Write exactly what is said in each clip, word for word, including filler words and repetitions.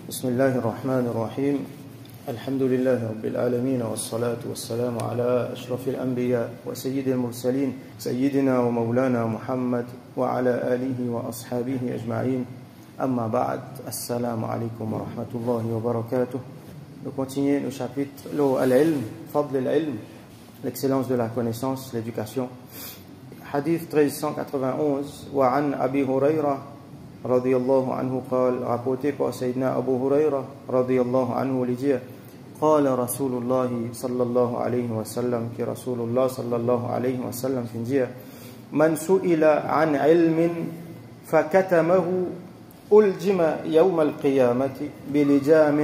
بسم الله الرحمن الرحيم الحمد لله رب العالمين والصلاة والسلام على أشرف الأنبياء وسيد المرسلين سيدنا ومولانا محمد وعلى آله وأصحابه أجمعين أما بعد السلام عليكم ورحمة الله وبركاته. Nous continuons le chapitre Al-Ilm, Fadl al-Ilm, l'excellence de la connaissance, l'éducation. Hadith treize cent quatre-vingt-onze, wa an Abi Huraira radiyallahu anhu قال, rapporté par Sayyidina Abu Huraira radiyallahu anhu, lui dit قال رسول الله صلى الله عليه وسلم, que Rasulullah sallallahu alayhi wa sallam fin dire من سئل عن علم فكتمه ألجم يوم القيامة بلجام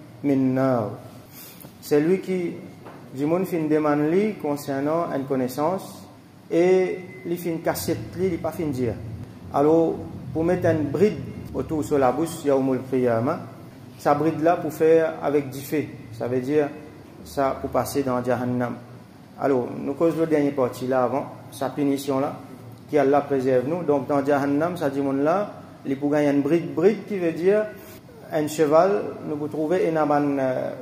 من نار. C'est lui qui du monde fin demande lui concernant une connaissance et il fin cassette lui, il pas fin dire. Alors pour mettre une bride autour sur la bouche Yaumul Qiyamah, sa bride là pour faire avec du feu, ça veut dire ça pour passer dans Jahannam. Alors nous cause le dernier partie là avant, sa punition là, qui Allah préserve nous. Donc dans Jahannam, ça dit monde là, il pour gagner une bride, bride qui veut dire un cheval, nous pouvons trouver une ban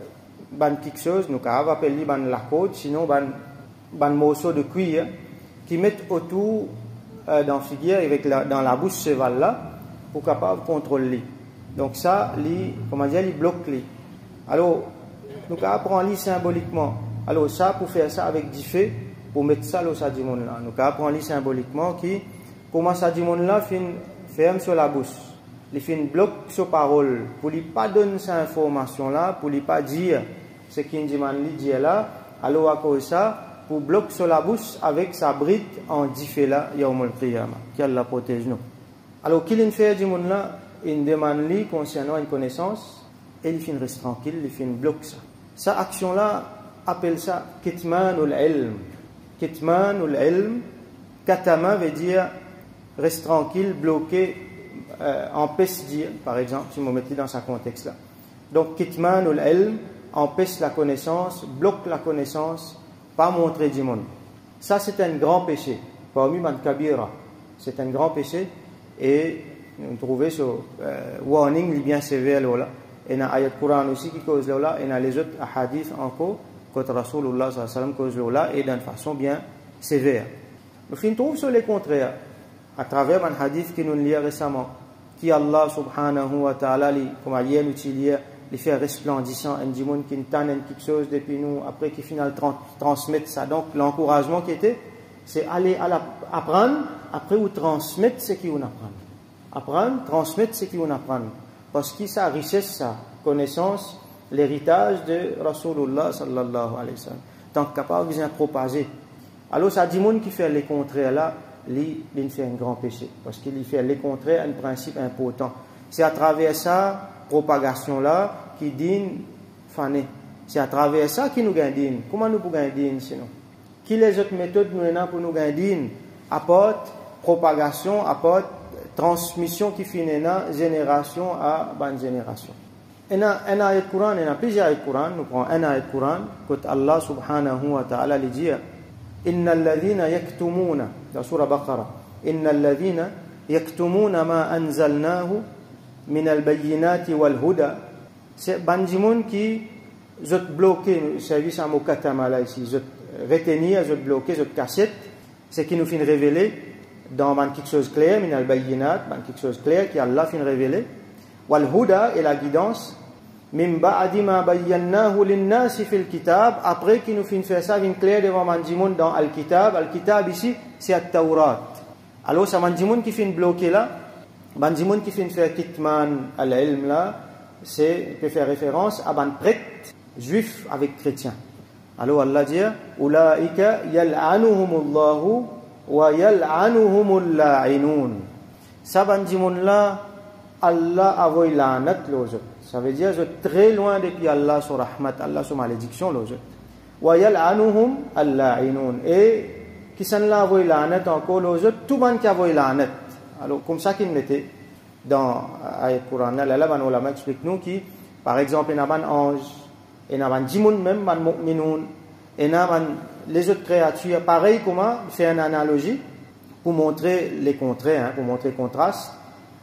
ban quelque chose, nous avons appelé ban la côte, sinon ban ban morceau de cuir qui mettent autour euh, dans figure avec la, dans la bouche cheval là pour capable contrôler. Donc ça, li, comment dire, il bloque li. Alors nous apprenons li symboliquement. Alors ça pour faire ça avec du feu, pour mettre ça là ça dit monde là. Nous apprenons li symboliquement qui comment ça dit monde là fin ferme sur la bouche. Il fait une bloc sur parole pour lui pas donner cette information là, pour lui pas dire ce qu'il dit dit là. Alors à cause ça pour bloquer sur la bouche avec sa bride en diffé là Yaumul Qiyamah, qu'Allah protège nous. Alors qu'il fait du monde là, il demande lui concernant une connaissance et il fait reste tranquille, il fait une bloc ça. Sa action là appelle ça kitmanul ilm. Kitmanul ilm, katama veut dire reste tranquille, bloqué. Euh, empêche dire, par exemple, si vous mettez dans ce contexte-là. Donc, kitmanul ilm empêche la connaissance, bloque la connaissance, pas montrer du monde. Ça, c'est un grand péché. Parmi man kabira, c'est un grand péché. Et nous trouvons ce euh, warning, il est bien sévère là. Et dans l'ayat Coran aussi qui cause là, et dans les autres hadiths encore, que Rasulullah sallallahu alayhi wa sallam cause là, et d'une façon bien sévère. Nous trouvons sur les contraires, à travers un hadith que nous lisons récemment, qui Allah subhanahu wa ta'ala, comme hier nous dit, les fait resplendissant, un dimon qui n'tane quelque chose depuis nous, après qui final trans, transmettre ça. Donc l'encouragement qui était, c'est aller à la, apprendre, après ou transmettre ce qu'on apprend. Apprendre, transmettre ce qu'on apprend. Parce que ça richesse, ça, connaissance, l'héritage de Rasulullah sallallahu alayhi wa sallam. Tant capable de propager. Alors ça dit monde qui fait les contraires là, lui, il fait un grand péché, parce qu'il fait les contraires, un principe important. C'est à travers ça, propagation-là, qui dit fané. C'est à travers ça qu'il nous gagne. Comment nous pouvons gagner sinon? Qui les autres méthodes nous avons pour nous gagner? Apporte propagation, apporte transmission qui finit dans génération à bonne génération. Et dans un ayat Coran, il y a plusieurs ayats Coran. Nous prenons un ayat Coran, que Allah subhanahu wa ta'ala lui dit إن الذين يكتمون dans سورة بقرة إن الذين يكتمون ما أنزلناه من البينات والهدى. C'est bandimoun qui zot bloqué service à mokatama là ici, zot retenir, zot bloqué, zot cassette, c'est qui nous fin révéler dans man quelque chose clair, min al bayinat, man quelque chose clair qui Allah fin révéler. Wal huda et la guidance. Min ba'di ma bayyanahu lin-nasi fil kitab, après qu'il nous fin faire ça vient clair devant mandimoun dans al-kitab. Al-kitab ici c'est at-Taurat. Alors ça mandimoun qui fin bloqué là, mandimoun qui fin faire kitman al-ilm là, c'est peut faire référence à ban prêtre juif avec chrétien. Alors Allah dit ulaika yal'anuhumullahu wa yal'anuhumul la'inun. Ça mandimoun là Allah a voulu l'anat l'autre. Ça veut dire je très loin depuis Allah sur rahmat, Allah sur malédiction l'autre. Wa yal'anuhum al-la'inun. Et qui s'en l'a voulu l'anat encore l'autre, tout le monde qui a voulu l'anat. Alors comme ça qu'il mettait dans ayat Coran là, là ban ulama explique nous qui par exemple il y a un ange, il y a un djimoun même ban mu'minun, il y a les autres créatures pareil comment faire une analogie pour montrer les contraires, hein, pour montrer le contraste.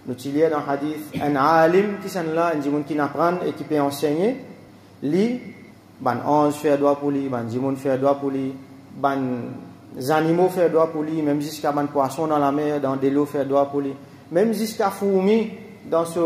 nous tirons dans le hadith, un alim qui sont là, un djimoun qui apprend et qui peut enseigner, lui, ban ange fait droit pour lui, ban djimoun fait droit pour lui, ban animaux fait droit pour lui, même jusqu'à ban poisson dans la mer, dans des lots fait droit pour lui, même jusqu'à fourmi dans ce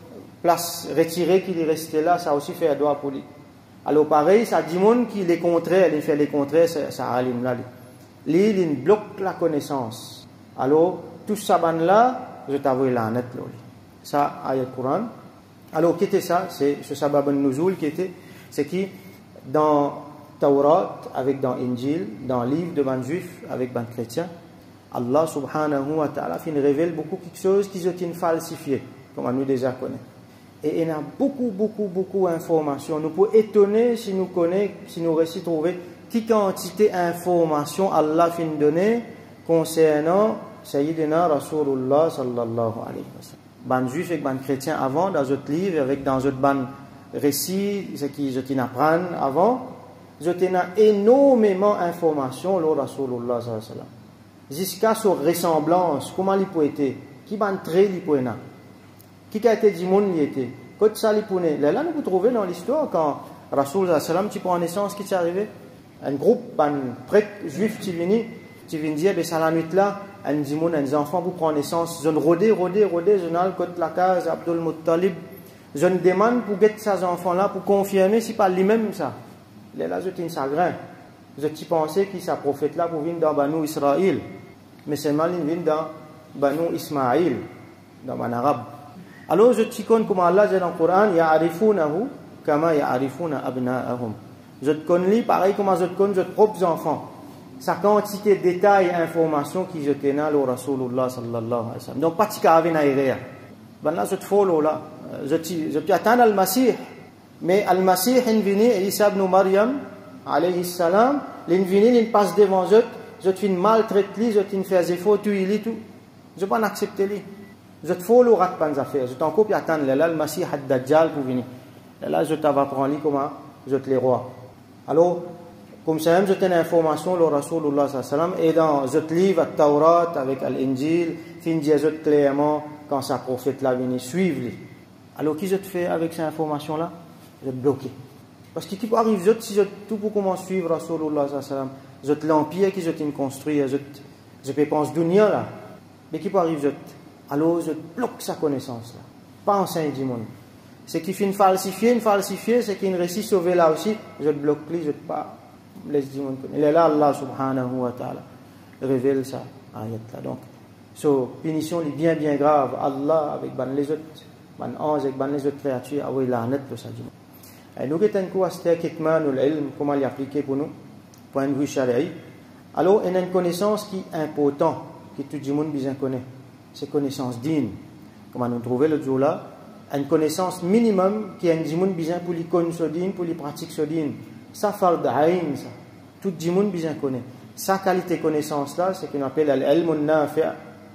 place retirée qui est resté là, ça aussi fait droit pour lui. Alors pareil, ça djimoun qui les contraires, il fait les contraires, ça alim là. Lui, il bloque la connaissance. Alors, tout ça ban là, je t'avoue la net là. Ça, ayat Coran. Alors, qui était ça? C'est ce sabab al-nuzul qui était, c'est qui, dans Taurat, avec dans Injil, dans le livre de ban juif, avec ban chrétien, Allah subhanahu wa ta'ala fin révèle beaucoup quelque chose qui est falsifié, comme nous déjà connaissons. Et il y a beaucoup, beaucoup, beaucoup d'informations. Nous pouvons étonner si nous connaissons, si nous réussissons à trouver quelle quantité d'informations Allah fin donner concernant Sayyidina Rasulullah sallallahu alayhi wa sallam. Ban juif et ban chrétien avant, dans notre livre, avec dans notre ban récit, ce qui je t'en apprends avant, je t'en ai énormément d'informations sur Rasulullah sallallahu alayhi wa sallam. Jusqu'à sa ressemblance, comment il peut être, qui ban trait il peut être, qui a été dit moun il était, quand ça il peut être. Là, nous pouvons trouver dans l'histoire quand Rasulullah sallallahu alayhi wa sallam, tu prends naissance, qui est arrivé, un groupe ban prêtre juif qui vient, qui vient dire, ben ça la nuit là, un dimoun, un enfant pour prendre naissance, je ne rodé, rodé, rodé, je n'ai côté la case, Abdul Muttalib, je ne demande pour guetter ces enfants-là, pour confirmer si pas lui-même ça. Là, je suis un chagrin. Je t'y pensais qu'il s'est prophète là pour venir dans Banu Israël. Mais c'est mal, il vient dans Banu Ismaïl, dans en arabe. Alors, je t'y connais comment Allah dit dans le Coran, Ya'arifunahu kama ya'arifuna abna'ahum. Je te connais pareil comme je te connais mes propres enfants. Sa quantité de détails et informations qui je tenais au Rasulullah sallallahu alayhi wa sallam. Donc, pas de carave naïrea. Ben là, je te follow là. Je te attends al-Masih. Mais al-Masih, il vient, Isa ibn Maryam, alayhi salam, il vient, il passe devant eux, je te fais maltraiter, je te fais des fautes, tout, il tout. Je ne peux pas accepter lui. Je te follow rat pas affaires. Je t'en coupe, attends là, le Masih ad-Dajjal pour venir. Là, je t'apprends lui comment je te les rois. Alors, comme ça même, je t'ai une information, le Rasulullah sallallahu alayhi wa sallam, et dans ce livre, le Taurat, avec l'Injil, fin dit clairement, quand sa prophète là vient suivre lui. Alors, qui je te fais avec ces informations-là? Je te bloqué. Parce que qui peut arriver, si je tout pour comment suivre Rasulullah sallallahu alayhi wa sallam, je te l'empire qui je t'ai construit, je, je peux penser dunya là. Mais qui peut arriver, je alors je bloque sa connaissance là. Pas enseigne du monde. C'est qui fait une falsifier, une falsifier, c'est qui une récit sauvé là aussi, je te bloque plus, je te pas. Il est là, Allah subhanahu wa ta'ala révèle ça, ayat là. Donc, so, punition est bien, bien grave. Allah, avec ban les autres, ban anges, avec ban les autres créatures, ah oui, la net, ça dit. Et nous, qu'est-ce que c'est kitmanul ilm, comment l'appliquer pour nous, point de vue shari'i. Alors, il y a une connaissance qui est importante, que tout le monde bien connaît. C'est connaissance digne. Comment nous trouver le jour là, une connaissance minimum qui est un monde bien pour les connaître ce digne, pour les pratiquer ce digne. Ça fard ayn, ça. Tout le monde bien connaît. Sa qualité de connaissance là, c'est qu'on appelle l'ilm nafi',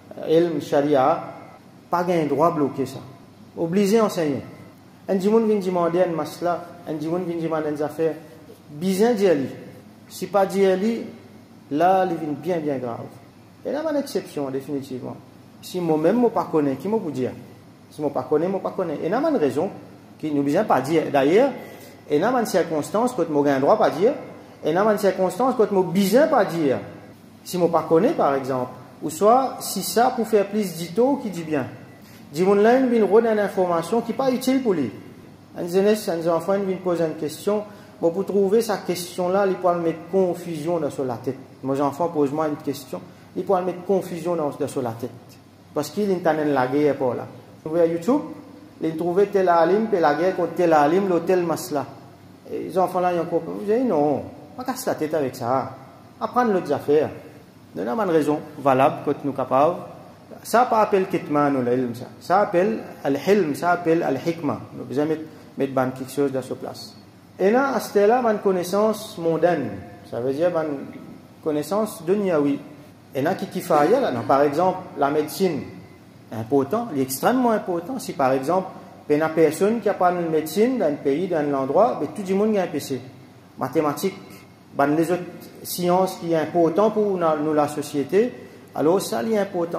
ilm sharia, pas gain droit bloquer ça. Obligé enseigner. Un monde vient demander un masla, un monde vient demander des affaires, bien dire lui. Si pas dire lui, là, il vient bien bien grave. Et là, il y a une exception définitivement. Si moi-même je ne connais pas, qui me peut dire? Si je ne connais pas, je ne connais pas. Et il y a une raison qui nous vient pas dire. D'ailleurs, et dans une circonstance que je n'ai pas droit pas dire, et dans une circonstance que je n'ai besoin pas dire. Si je ne connais pas, par exemple, ou soit si ça pour faire plus d'ito qui dit bien. Dis-moi là, il vient donner une information qui n'est pas utile pour lui. Un jeunesse, un enfant vient poser une question, bon, pour trouver sa question-là, il peut mettre confusion dans la tête. Mes enfants posent moi une question, il peut mettre confusion dans, dans la tête. Parce qu'il est en la guerre pour là. Vous voyez YouTube, il trouve tel alim, puis la guerre contre tel alim, l'hôtel masla. Et les enfants là, ils ont compris. Vous dites non, pas casse la tête avec ça. Apprendre l'autre affaire. Il y a une raison valable que nous sommes capables. Ça pas appelle kitman ou l'ilm, ça. Ça appelle al-hilm, ça appelle al-hikma. Nous devons mettre, mettre ban quelque chose dans sa place. Et là, à ce là, une connaissance mondaine. Ça veut dire une connaissance dunyawi. Et là, qui kifaye là, non, par exemple, la médecine, important, il est extrêmement important. Si par exemple, il y a une personne qui n'a pas de médecine dans un pays, dans un endroit, mais tout le monde a un P C. Mathématiques, ben, les autres sciences qui sont importantes pour nous, la société, alors ça, c'est important.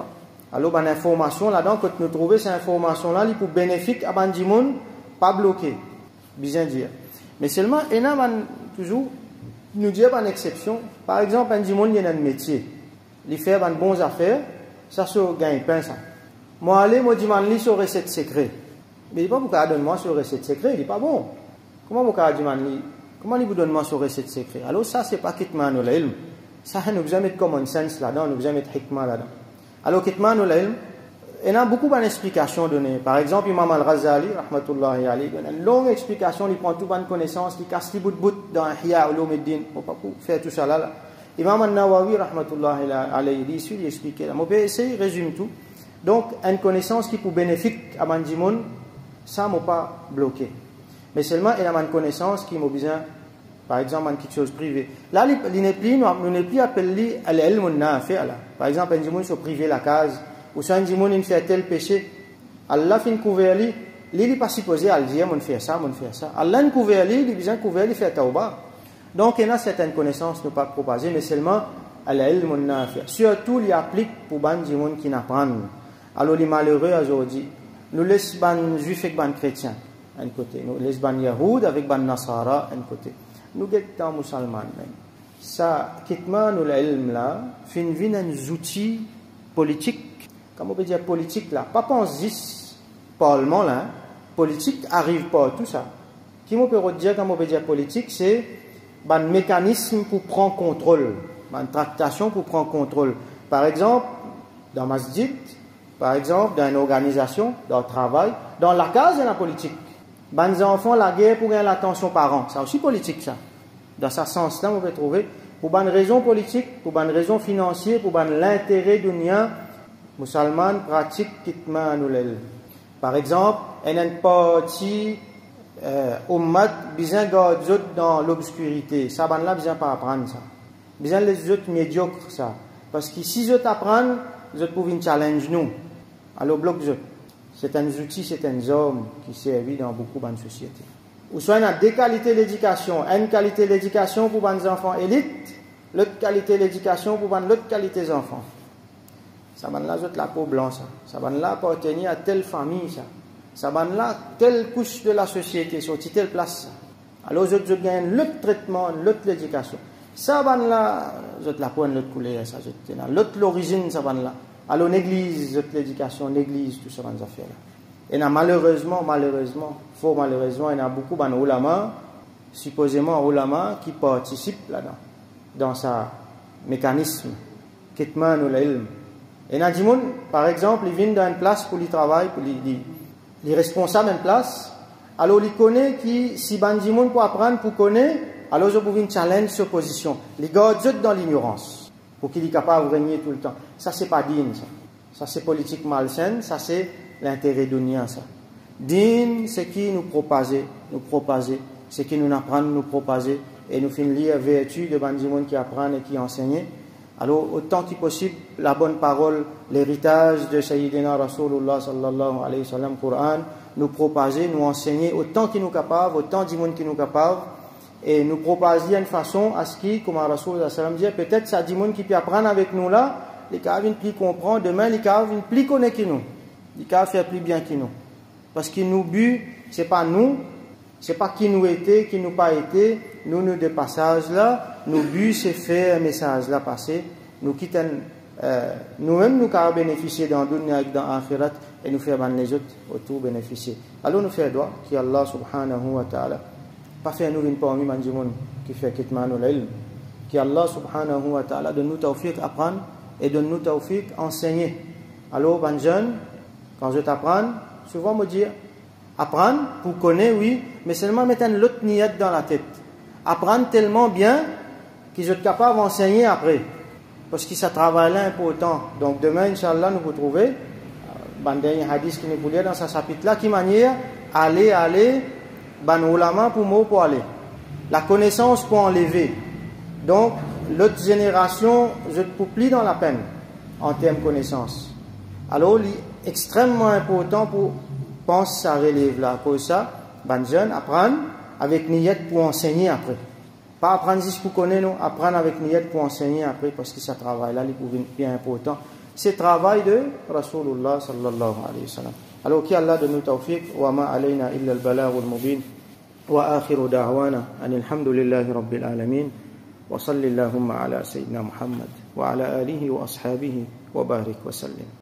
Alors, ben, information là-dedans, quand nous trouvons cette information-là, il est pour bénéfique à ban monde, pas bloqué. Bien dire. Mais seulement, il y a toujours, nous dire une exception. Par exemple, un monde, il y a un métier. Il fait de bonnes affaires, ça se gagne pain, ça. Moi, aller, moi, demande sur recette secret. Mais il dit pas pourquoi donne-moi sur recette secret, il dit pas bon. Comment vous demandez, comment il vous donne-moi sur recette secret? Alors, ça, c'est pas kitman ou l'ilm. Ça, nous besoin mettre common sense là-dedans, nous besoin mettre hikmah là-dedans. Alors, kitman ou l'ilm, il y a beaucoup d'explications données. Par exemple, Imam Al-Ghazali, rahmatullahi alayhi, donne une longue explication, il prend toute bonne connaissance, il casse les bouts de bout dans Ihya Ulumuddin. On ne peut pas faire tout ça là. là. Imam Al-Nawawi, rahmatullahi alayhi, il suit, il explique. On peut essayer, il résume tout. Donc, une connaissance qui peut bénéfique à Mandimoun, ça ne m'a pas bloqué. Mais seulement, il y a une connaissance qui m'a besoin, par exemple, quelque chose privé. Là, il n'est plus, nous n'est plus appelé à l'ilm nafi'. Par exemple, un dimoun se privé la case, ou si un dimoun il fait tel péché, Allah fait une couverture, il n'est pas supposé à le dire, on fait ça, on fait ça. Allah une couverture, il a besoin de couverture, il fait tauba. Donc, il y a certaines connaissances ne pas proposer, mais seulement à l'ilm nafi'. Surtout, il applique pour les dimoun qui n'apprennent. Alors, les malheureux aujourd'hui, nous laissons les juifs et les chrétiens, un côté. Nous laissons les yahoud avec les nasara, un côté. Nous guettons les musulmans. Ça, kitman ou l'ilm là, fin vin un outil politique, comme on peut dire politique là, pas penser parlement là, politique arrive pas tout ça. Qui on peut dire, comme on peut dire politique, c'est un mécanisme pour prendre contrôle, une tractation pour prendre contrôle. Par exemple, dans masjid, par exemple, dans une organisation, dans le travail, dans la case de la politique. Les enfants, la guerre pour gagner l'attention parents. C'est aussi politique, ça. Dans ce sens-là, on peut trouver, pour une raison politique, pour une raison financière, pour l'intérêt du lien, musulman pratique kitman ou l'ilm. Par exemple, il y a une partie, ummat, besoin de dans l'obscurité. Ça, ben là, besoin pas apprendre ça. Besoin les autres médiocres, ça. Parce que si ils apprennent, ils peuvent une challenge nous. Alors, bloc c'est un outil, c'est un homme qui servent dans beaucoup de sociétés. Ou soit, il y a deux qualités d'éducation. Une qualité d'éducation pour les enfants élites, l'autre qualité d'éducation pour l'autre qualité des enfants. Ça va là, la peau blanche, ça. Ça va là, appartenir à telle famille, ça. Ça va là, telle couche de la société, sur telle place, ça. Alors, je gagne l'autre traitement, l'autre l'éducation. Ça va là, je la peau, l'autre couleur, ça, je l'autre l'origine, ça va là. Alors, l'église, l'éducation, l'église, tout ça, dans affaires-là. Et malheureusement, malheureusement, fort malheureusement, il y a beaucoup d'ulamas, supposément ulama, qui participent là-dedans, dans ce mécanisme, kitman ou l'ilm. Et il y a des gens, par exemple, ils viennent dans une place pour les travailler, pour les, les, les responsables d'une place, alors ils connaissent que si il y a pour apprendre, pour connaître, alors ils peuvent une challenge sur position. Les gars, dans l'ignorance. Pour qu'il soit capable de régner tout le temps. Ça, c'est pas digne, ça. Ça, c'est politique malsaine, ça, c'est l'intérêt de l'union, ça. Digne, c'est qui nous propager, nous propager, c'est qui nous apprend, nous propager, et nous finir lire vertu de gens qui apprennent et qui enseignent. Alors, autant que possible, la bonne parole, l'héritage de Sayyidina Rasulullah sallallahu alayhi wa sallam, Coran, nous propager, nous enseigner, autant qu'il nous capable, autant de gens qui nous capable, et nous propager d'une façon à ce qui, comme Rasulullah sallam dit, peut-être ça dit monde qui peut apprendre avec nous là, les cas viennent plus comprendre, demain les cas viennent plus connaître que nous, les cas faire plus bien que nous, parce que nous but, c'est pas nous, c'est pas qui nous était, qui nous pas été, nous nous de passage là, nos but c'est faire un message là passer, nous quittons, euh, nous-mêmes nous car bénéficier dans dunya et dans akhirat et nous faire les autres autour bénéficier. Alors nous faire droit qui Allah subhanahu wa ta'ala pas faire nous une parmi les gens qui fait kitman ou l'ilm, qui Allah subhanahu wa ta'ala donne nous tawfiq apprendre et donne nous tawfiq enseigner. Alors ben jeune, quand je t'apprends, souvent me dire apprendre pour connaître oui, mais seulement mettre une autre niette dans la tête. Apprendre tellement bien qu'ils sont capables d'enseigner après. Parce que ça travaille là important. Donc demain, Inch'Allah, nous vous trouver un dernier hadith qui nous voulait dans ce chapitre-là, qui manière aller, aller, ban ulama pour mot pour aller. La connaissance pour enlever. Donc, l'autre génération, je ne peux plus dans la peine en termes de connaissance. Alors, c'est extrêmement important pour penser ça relève là. Pour ça, ban jeune, apprendre avec niette pour enseigner après. Pas apprendre juste pour connaître, non. Apprendre avec niette pour enseigner après, parce que ça travaille là, il est bien important. c'est travail de Rasulullah sallallahu alayhi wa sallam. Alors qu'Allah donne nous tawfiq, wa ma alayna illa al-balaghul mubin, wa akhiru da'wana anil hamdulillahi rabbil alamin, wa sallallahu ala sayyidina Muhammad wa ala alihi wa ashabihi wa barik wa sallim.